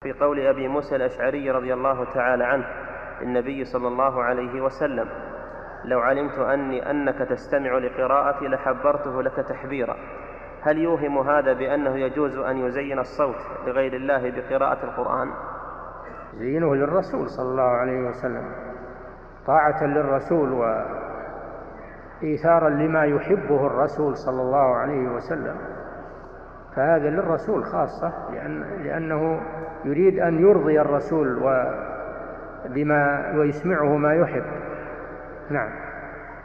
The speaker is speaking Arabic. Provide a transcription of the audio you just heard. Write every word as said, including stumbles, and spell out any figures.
في قول أبي موسى الأشعري رضي الله تعالى عنه للنبي صلى الله عليه وسلم: لو علمت أني أنك تستمع لقراءتي لحبرته لك تحبيرا، هل يوهم هذا بأنه يجوز أن يزين الصوت لغير الله بقراءة القرآن؟ زينه للرسول صلى الله عليه وسلم طاعة للرسول وإيثارا لما يحبه الرسول صلى الله عليه وسلم، فهذا للرسول خاصة، لأن لأنه يريد أن يرضي الرسول وبما ويسمعه ما يحب. نعم.